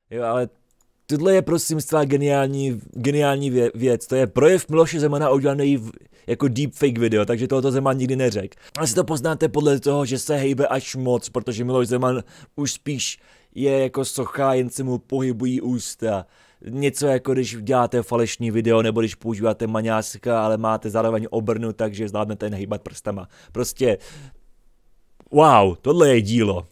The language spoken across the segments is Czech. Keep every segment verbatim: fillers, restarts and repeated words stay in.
Jo, ale tohle je prosím zcela geniální, geniální vě, věc. To je projev Miloše Zemana udělaný v, jako deepfake video, takže tohoto Zeman nikdy neřekl. Ale si to poznáte podle toho, že se hejbe až moc, protože Miloš Zeman už spíš je jako socha, jen se mu pohybují ústa. Něco jako když děláte falešný video, nebo když používáte maňáska, ale máte zároveň obrnu, takže zvládnete nehýbat prstama. Prostě, wow, tohle je dílo.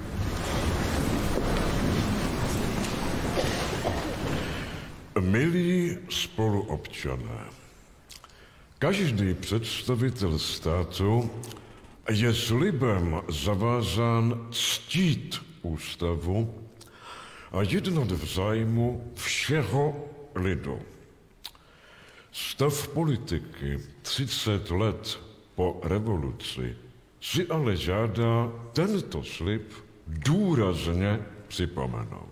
Milí spoluobčané, každý představitel státu je slibem zavázán ctít ústavu a jednat v zájmu všeho lidu. Stav politiky třicet let po revoluci si ale žádá tento slib důrazně připomenout.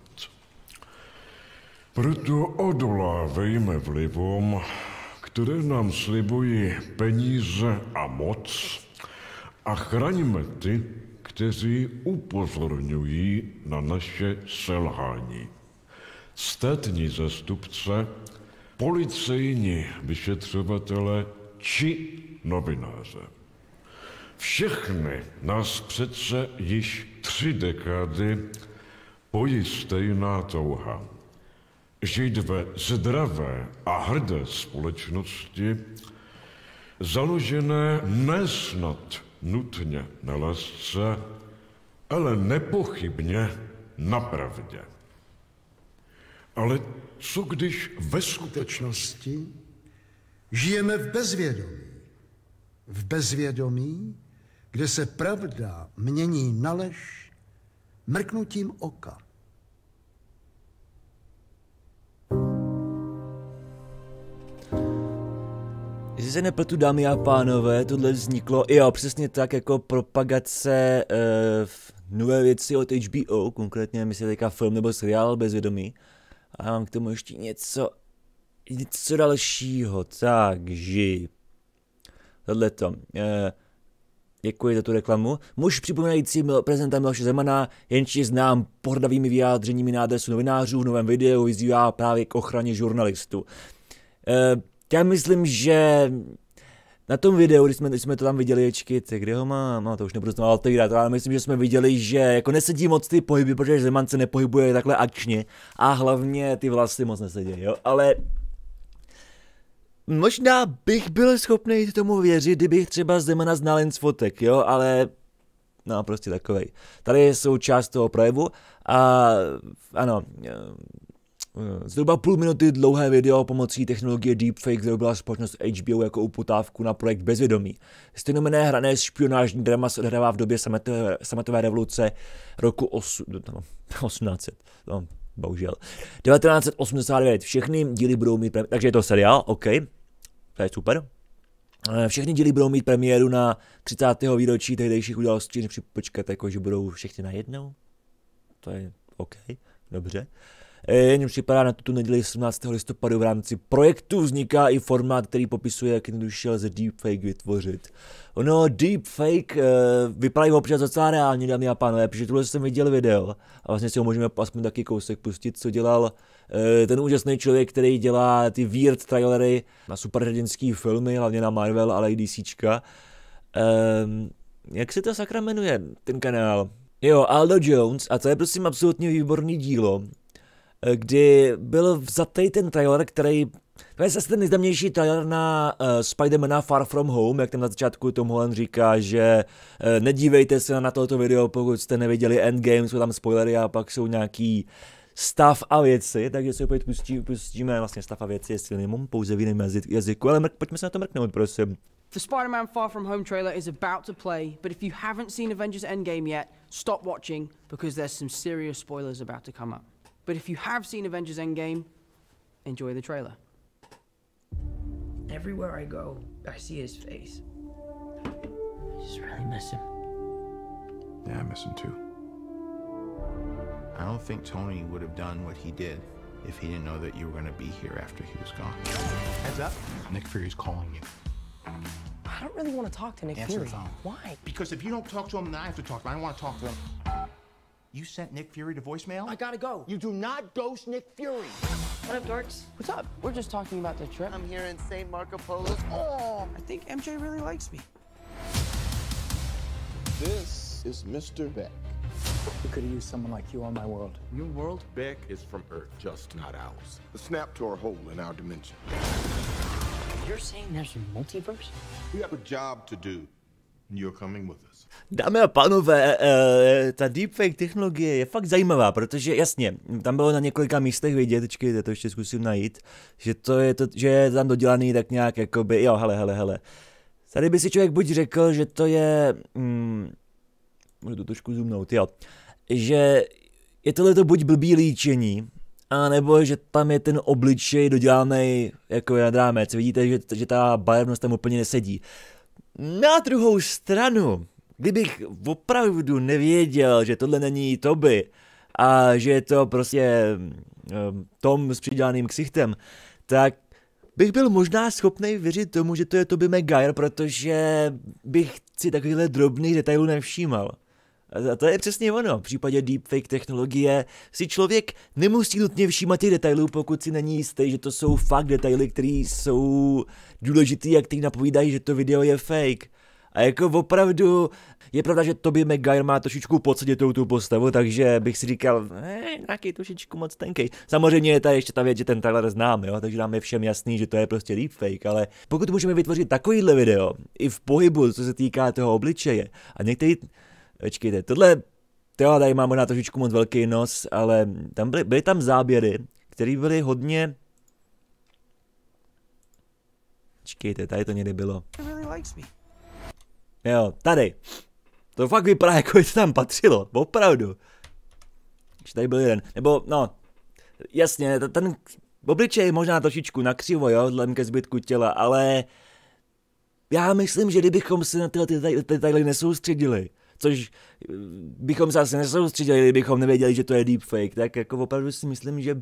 Proto odolávejme vlivům, které nám slibují peníze a moc, a chraňme ty, kteří upozorňují na naše selhání. Státní zastupce, policejní vyšetřovatele či novináře. Všechny nás přece již tři dekády pojí stejná touha. Žít ve zdravé a hrdé společnosti, založené nesnad nutně na lásce, ale nepochybně na pravdě. Ale co když ve skutečnosti žijeme v bezvědomí? V bezvědomí, kde se pravda mění na lež mrknutím oka. Jestli se nepletu, dámy a pánové, tohle vzniklo, jo, přesně tak jako propagace uh, nové věci od H B O, konkrétně myslím teďka film nebo seriál Bezvědomí. A mám k tomu ještě něco, něco dalšího, takže tohleto. Uh, děkuji za tu reklamu. Muž připomínající prezidenta Miloše Zemana, jenž je znám pohrdavými vyjádřeními na adresu novinářů, v novém videu vyzývá právě k ochraně žurnalistů. Uh, Já myslím, že na tom videu, když jsme, když jsme to tam viděli, čekajte, kde ho mám, no to už nebudu znamenat otevírat, ale myslím, že jsme viděli, že jako nesedí moc ty pohyby, protože Zeman se nepohybuje takhle akčně a hlavně ty vlasy moc nesedí, jo, ale možná bych byl schopný tomu věřit, kdybych třeba Zemana znal jen z fotek, jo, ale no prostě takovej. Tady je součást toho projevu a ano, zhruba půl minuty dlouhé video pomocí technologie deepfake vyrobila společnost H B O jako uputávku na projekt Bezvědomí. Stejnomenné hrané špionážní drama se odehrává v době sametové, sametové revoluce roku osmnáct set, no, bohužel, devatenáct set osmdesát devět. Všechny díly budou mít premiéru, takže je to seriál, OK, to je super. Všechny díly budou mít premiéru na třicátého výročí tehdejších událostí, než počkat, jako že budou všechny najednou. To je OK, dobře. Jen připadá na tuto neděli sedmnáctého listopadu v rámci projektu vzniká i formát, který popisuje, jak jednoduše lze deepfake vytvořit. Ono deepfake uh, vypadají občas docela reálně, dámy a pánové, protože tuhle jsem viděl video a vlastně si ho můžeme aspoň taky kousek pustit, co dělal uh, ten úžasný člověk, který dělá ty weird trailery na superhrdinský filmy, hlavně na Marvel, ale i DCčka. Um, jak se to sakra jmenuje, ten kanál? Jo, Aldo Jones, a to je prosím absolutně výborný dílo, kdy byl vzatý ten trailer, který, to je zase ten nejznámější trailer na uh, Spider-Mana Far From Home, jak tam na začátku Tom Holland říká, že uh, nedívejte se na toto video, pokud jste neviděli Endgame, jsou tam spoilery a pak jsou nějaký stav a věci, takže si opět pustí, pustíme vlastně stav a věci, jestli nemám pouze v jiném jazyku, ale mrk, pojďme se na to mrknout, prosím. The Spider-Man Far From Home trailer is about to play, but if you haven't seen Avengers Endgame yet, stop watching, because there's some serious spoilers about to come up. But if you have seen Avengers Endgame, enjoy the trailer. Everywhere I go, I see his face. I just really miss him. Yeah, I miss him too. I don't think Tony would have done what he did if he didn't know that you were going to be here after he was gone. Heads up, Nick Fury's calling you. I don't really want to talk to Nick Answer Fury. the phone. Why? Because if you don't talk to him, then I have to talk to him. I don't want to talk to him. You sent Nick Fury to voicemail? I gotta go. You do not ghost Nick Fury. What up, dorks? What's up? We're just talking about the trip. I'm here in Saint Marco Polo. Oh, I think M J really likes me. This is Mister Beck. We could have used someone like you on my world. Your world? Beck is from Earth, just not ours. The snap tore a hole in our dimension. You're saying there's a multiverse? We have a job to do, and you're coming with us. Dámy a pánové, uh, ta deepfake technologie je fakt zajímavá, protože jasně, tam bylo na několika místech vidět, počkejte, to ještě zkusím najít, že to je, to, že je tam dodělaný tak nějak jakoby, jo, hele, hele, hele. Tady by si člověk buď řekl, že to je, hmm, můžu to trošku zoomnout, jo, že je tohleto buď blbý líčení, a nebo že tam je ten obličej dodělaný jako nad rámec. Vidíte, že, že ta barevnost tam úplně nesedí. Na druhou stranu, kdybych opravdu nevěděl, že tohle není Toby a že je to prostě um, Tom s přidělaným ksichtem, tak bych byl možná schopný věřit tomu, že to je Tobey Maguire, protože bych si takovýchhle drobných detailů nevšímal. A to je přesně ono. V případě deepfake technologie si člověk nemusí nutně všímat těch detailů, pokud si není jistý, že to jsou fakt detaily, které jsou důležitý a který napovídají, že to video je fake. A jako opravdu je pravda, že Tobey Maguire má trošičku podsedětou tu postavu, takže bych si říkal, eh, nějaký trošičku moc tenkej. Samozřejmě je tady ještě ta věc, že ten trailer znám, jo, takže nám je všem jasný, že to je prostě deepfake, ale pokud můžeme vytvořit takovýhle video, i v pohybu, co se týká toho obličeje, a některý, počkejte, tohle, tohle tady má možná trošičku moc velký nos, ale tam byly, byly tam záběry, které byly hodně, počkejte, tady to někdy bylo. Jo, tady. To fakt vypadá, jako by to tam patřilo, opravdu. Už tady byl jeden, nebo no, jasně, ten obličej možná trošičku nakřivo, jo, vzhledem ke zbytku těla, ale já myslím, že kdybychom se na tyhle detaily nesoustředili, což bychom se asi nesoustředili, kdybychom nevěděli, že to je deepfake, tak jako opravdu si myslím, že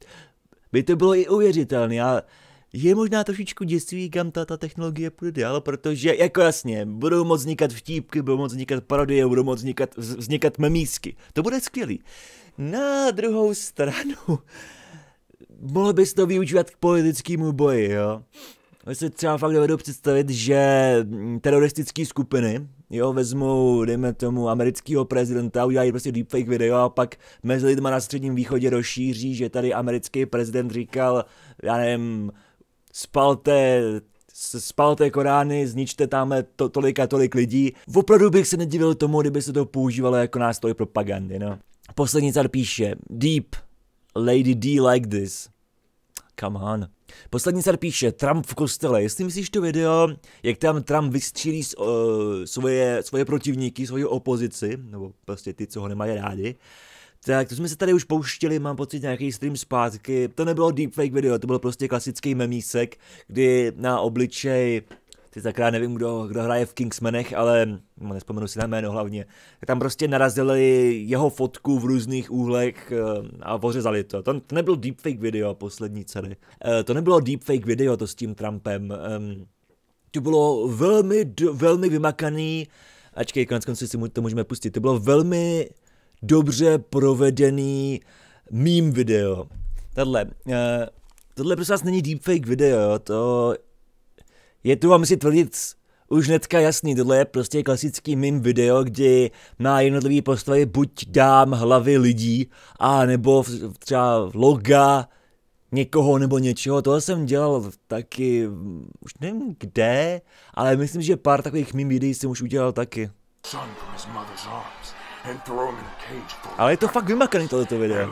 by to bylo i uvěřitelné. A je možná trošičku děsivý, kam ta, ta technologie půjde dál, protože jako jasně, budou moc vznikat vtípky, budou moc vznikat parodie, budou moc vznikat, vznikat memísky. To bude skvělý. Na druhou stranu, mohlo bys to využívat k politickému boji, jo. Já si třeba fakt dovedu představit, že teroristické skupiny, jo, vezmou, dejme tomu, amerického prezidenta, udělají prostě deepfake video a pak mezi lidma na Středním východě rozšíří, že tady americký prezident říkal, já nevím, spalte, spalte Korány, zničte tam to, tolik a tolik lidí. Opravdu bych se nedivil tomu, kdyby se to používalo jako nástroj propagandy, no. Poslední car píše, Deep, Lady D like this. Come on. Poslední car píše, Trump v kostele. Jestli myslíš to video, jak tam Trump vystřílí uh, svoje, svoje protivníky, svoji opozici, nebo prostě ty, co ho nemají rádi, tak to jsme se tady už pouštěli, mám pocit nějaký stream zpátky. To nebylo deepfake video, to byl prostě klasický memísek, kdy na obličej, ty takrát nevím, kdo, kdo hraje v Kingsmanech, ale no, nespomenu si na jméno hlavně, tak tam prostě narazili jeho fotku v různých úhlech a ořezali to. To, to nebylo deepfake video, poslední ceny. To nebylo deepfake video, to s tím Trumpem. To bylo velmi, velmi vymakaný, ačkej, konec konců si to můžeme pustit, to bylo velmi dobře provedený meme video. Tohle, tohle prostě vás není deepfake video, to je tu, vám si tvrdit už hnedka jasný, tohle je prostě klasický meme video, kdy na jednotlivý postavy buď dám hlavy lidí, a nebo třeba loga někoho nebo něčeho. Tohle jsem dělal taky, už nevím kde, ale myslím, že pár takových meme videí jsem už udělal taky. Ale je to fakt vymakaný tohleto video.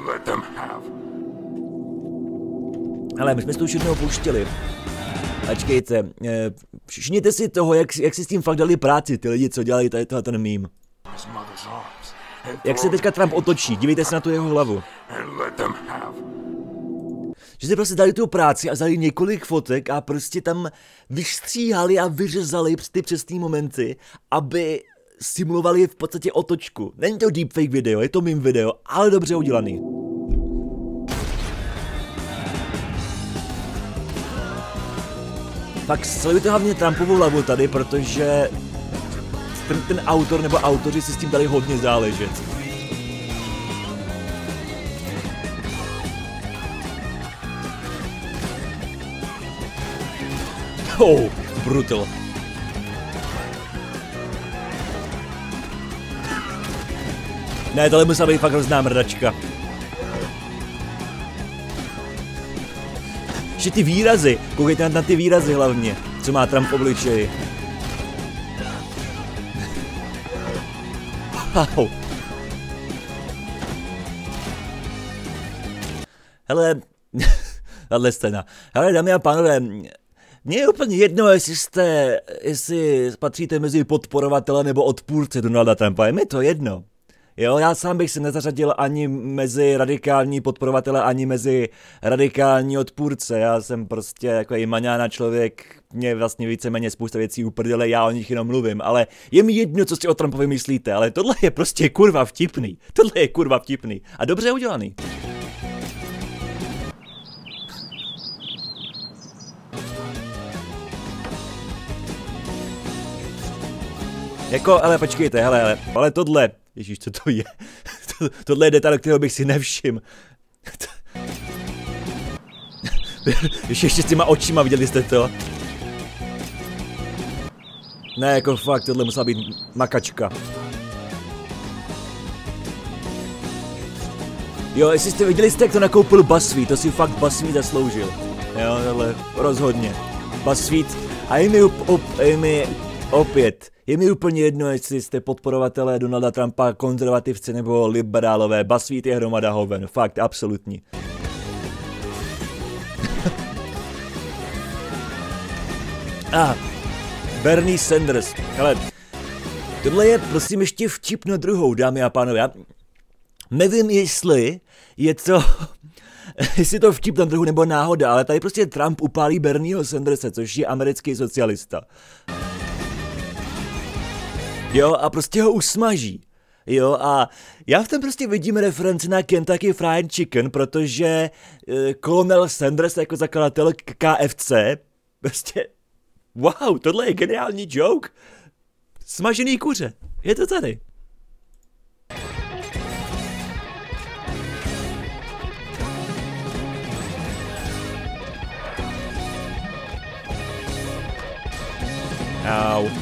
Ale my jsme to už jednou pouštěli. Ačkejte, všimněte si toho, jak, jak si s tím fakt dali práci, ty lidi, co dělají tady tohle ten meme. Jak se teďka Trump otočí, dívejte se na tu jeho hlavu. Že si prostě dali tu práci a vzali několik fotek a prostě tam vystříhali a vyřezali ty přesné momenty, aby simulovali v podstatě otočku. Není to deepfake video, je to meme video, ale dobře udělaný. Tak sledujte hlavně Trumpovu hlavu tady, protože ten, ten autor nebo autoři si s tím dali hodně záležet. Oh, brutal. Ne, tohle musela být fakt hrozná mrdačka. Ještě ty výrazy, koukejte na ty výrazy hlavně, co má Trump v obličeji. Wow. Hele, tahle scéna. Hele, dámy a pánové, mně je úplně jedno, jestli jste, jestli patříte mezi podporovatele nebo odpůrce Donalda Trumpa, je mi to jedno. Jo, já sám bych se nezařadil ani mezi radikální podporovatele, ani mezi radikální odpůrce. Já jsem prostě jako i maňána člověk, mě vlastně víceméně spousta věcí uprdele, já o nich jenom mluvím, ale je mi jedno, co si o Trumpovi myslíte, ale tohle je prostě kurva vtipný. Tohle je kurva vtipný a dobře udělaný. Jako, ale počkejte, hele, hele, ale tohle, ježíš, co to je? Tohle je detail, kterého bych si nevšiml. Ještě, ještě s těma očima, viděli jste to? Ne, jako fakt, tohle musela být makačka. Jo, jestli jste viděli jste, jak to nakoupil BuzzFeed, to si fakt BuzzFeed zasloužil. Jo, tohle, rozhodně. BuzzFeed, a je mi, up, up, je mi opět, je mi úplně jedno, jestli jste podporovatelé Donalda Trumpa, konzervativci nebo liberálové, BuzzFeed je hromada hoven, fakt, absolutní. A ah, Bernie Sanders, ale tohle je prosím ještě vtip na druhou, dámy a pánové. Já nevím, jestli je to, jestli to vtip na druhou nebo náhoda, ale tady prostě Trump upálí Bernieho Sanderse, což je americký socialista. Jo, a prostě ho usmaží. Jo, a já v tom prostě vidím referenci na Kentucky Fried Chicken, protože uh, Colonel Sanders jako zakladatel K F C, prostě, wow, tohle je geniální joke. Smažený kuře, je to tady. Au.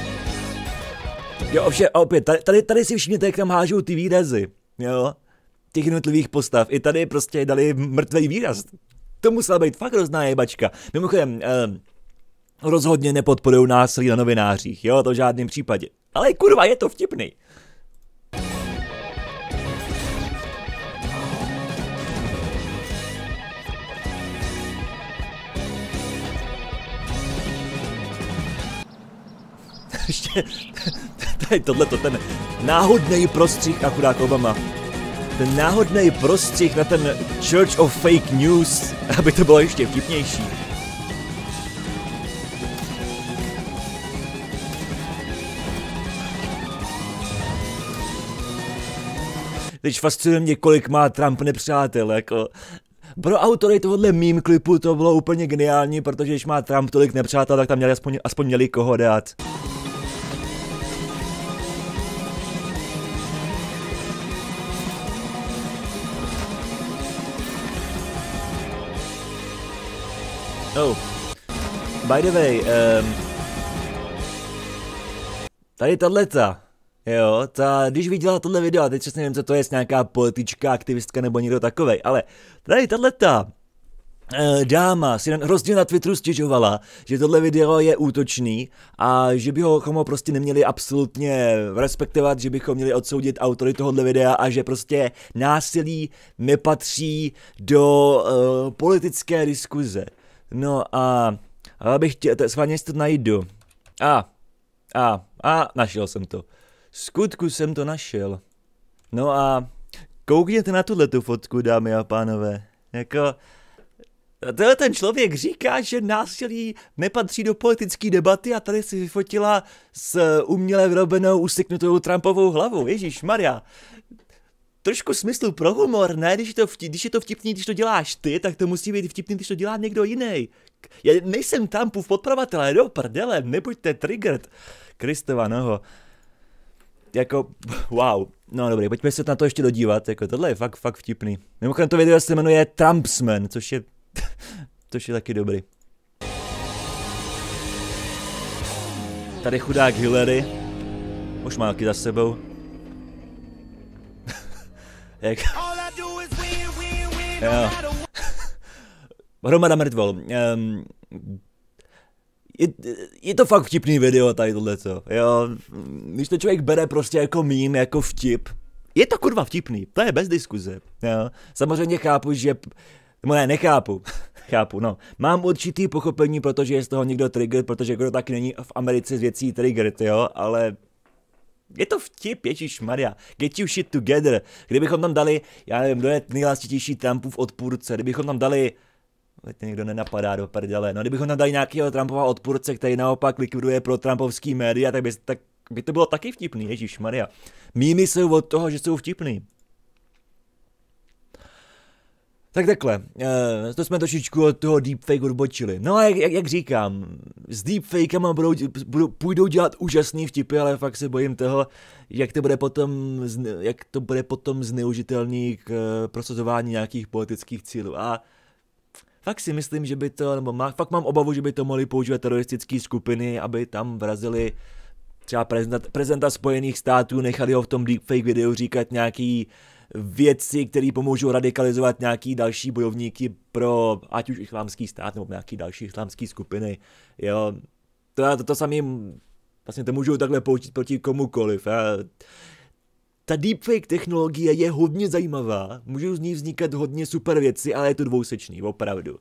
Jo, ovšem, opět, tady, tady, tady si všimněte, jak tam hážou ty výrazy, jo, těch jednotlivých postav, i tady prostě dali mrtvý výraz, to musela být fakt hrozná jebačka. Mimochodem, eh, rozhodně nepodporují násilí na novinářích, jo, to v žádném případě, ale kurva, je to vtipný. Ještě, tady tohleto, ten náhodný prostřih, akurát Obama, ten náhodný prostřih na ten Church of Fake News, aby to bylo ještě vtipnější. Teď fascinuje mě, kolik má Trump nepřátel, jako. Pro autory tohohle meme klipu to bylo úplně geniální, protože když má Trump tolik nepřátel, tak tam měli aspoň, aspoň měli koho dát. Oh, by the way, um, tady tahleta, jo, ta, když viděla tohle video, teď přesně nevím, co to je, nějaká politička, aktivistka nebo někdo takovej, ale tady tahleta uh, dáma si hrozně na Twitteru stěžovala, že tohle video je útočný a že bychom ho prostě neměli absolutně respektovat, že bychom měli odsoudit autory tohohle videa a že prostě násilí nepatří do uh, politické diskuze. No a, abych tě, schválně si to najdu. A, a, a, našel jsem to. Skutku jsem to našel. No a koukněte na tuhletu fotku, dámy a pánové. Jako, tenhle ten člověk říká, že násilí nepatří do politické debaty a tady si vyfotila s uměle vyrobenou useknutou Trumpovou hlavou. Ježíšmarja. Trošku smyslu pro humor, ne? Když je, to vtip, když je to vtipný, když to děláš ty, tak to musí být vtipný, když to dělá někdo jiný. Já nejsem Trumpův podporovatel, do prdele, nebuďte triggered. Kristova noho. Jako, wow. No dobrý, pojďme se na to ještě dodívat, jako tohle je fakt, fakt vtipný. Mimochodem to video se jmenuje Trumpsman, což je, což je taky dobrý. Tady chudák Hillary. Už má taky za sebou. Jak? Jo. Hromada mrtvol. Um, je, je to fakt vtipný video tady tohleto, jo. Když to člověk bere prostě jako mím, jako vtip, je to kurva vtipný, to je bez diskuze, jo. Samozřejmě chápu, že, no ne, nechápu, chápu, no. Mám určitý pochopení, protože je z toho někdo trigger, protože kdo taky není v Americe z věcí trigger, jo, ale je to vtip, ježišmarja, get you shit together. Kdybychom tam dali, já nevím, kdo je nejhlastitější Trumpův odpůrce, kdybychom tam dali, teď někdo nenapadá do prdele, no kdybychom tam dali nějakého Trumpova odpůrce, který naopak likviduje pro trumpovský média, tak by, tak by to bylo taky vtipný, ježišmarja. Mýmy jsou od toho, že jsou vtipný. Tak takhle, uh, to jsme trošičku od toho deepfake odbočili. No a jak, jak, jak říkám, s deepfakama budou, budou, půjdou dělat úžasný vtipy, ale fakt se bojím toho, jak to bude potom, jak to bude potom zneužitelný k uh, prosazování nějakých politických cílů. A fakt si myslím, že by to, nebo má, fakt mám obavu, že by to mohly používat teroristické skupiny, aby tam vrazili třeba prezidenta, prezidenta Spojených států, nechali ho v tom deepfake videu říkat nějaký věci, které pomůžou radikalizovat nějaký další bojovníky pro ať už islámský stát nebo nějaký další islámský skupiny. Jo, to, to, to samý, vlastně to můžou takhle použít proti komukoliv. A ta deepfake technologie je hodně zajímavá, můžou z ní vznikat hodně super věci, ale je to dvousečný, opravdu.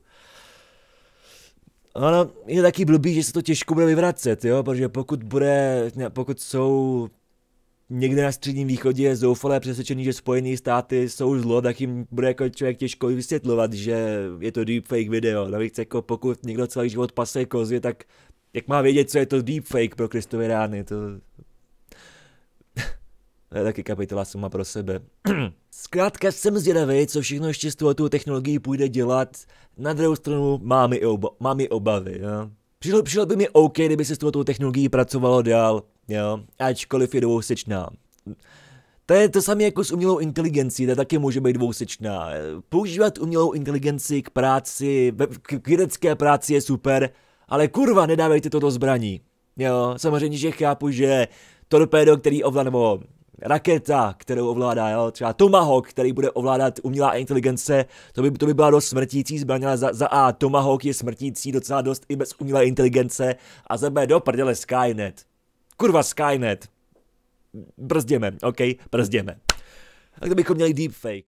Ono je taky blbý, že se to těžko bude vyvracet, jo, protože pokud bude, pokud jsou někde na Středním východě zoufalé přesvědčení, že Spojené státy jsou zlo, tak jim bude jako člověk těžko vysvětlovat, že je to deepfake video. Navíc jako pokud někdo celý život pase kozy, tak jak má vědět, co je to deepfake pro Kristovy rány, to... To je taky kapitola sama pro sebe. Zkrátka jsem zvědavý, co všechno ještě s touto technologií půjde dělat. Na druhou stranu mám i, oba, mám i obavy. Jo. Přišlo, přišlo by mi OK, kdyby se s touto technologií pracovalo dál, jo, ačkoliv je dvousečná. To je to samé jako s umělou inteligencí, ta taky může být dvousečná. Používat umělou inteligenci k práci, k vědecké práci je super, ale kurva, nedávejte to do zbraní. Jo, samozřejmě, že chápu, že torpédo, který ovládá, nebo raketa, kterou ovládá, jo, třeba Tomahawk, který bude ovládat umělá inteligence, to by, to by byla dost smrtící zbraň, ale za, za A, Tomahawk je smrtící docela dost i bez umělé inteligence, a za B, do prdele Skynet. Kurva Skynet. Brzděme, ok, brzděme. Tak to bychom měli deepfake.